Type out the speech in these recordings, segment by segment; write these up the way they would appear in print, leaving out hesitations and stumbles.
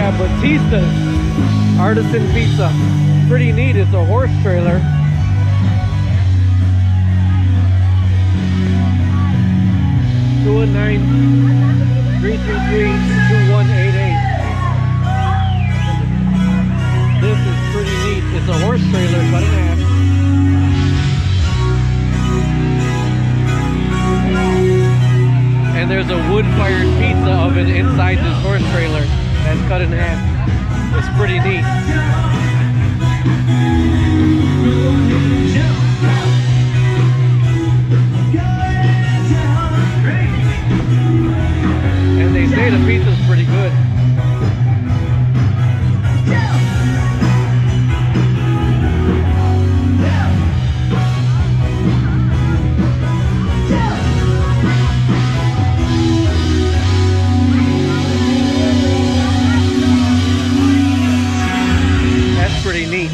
at Battista's artisan pizza. Pretty neat. It's a horse trailer. (219) 333-2188. This is pretty neat. It's a horse trailer cut in half. And there's a wood-fired pizza oven inside this horse trailer that's cut in half. It's pretty neat. And they say the pizza's pretty good. Pretty neat.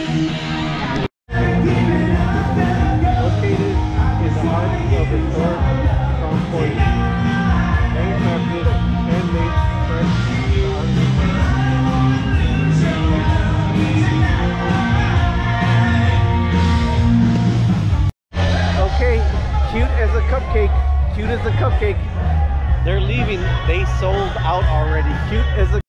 Located in the heart of historic Crownpoint, handcrafted, handmade, fresh. Okay, cute as a cupcake. Cute as a cupcake. They're leaving. They sold out already. Cute as a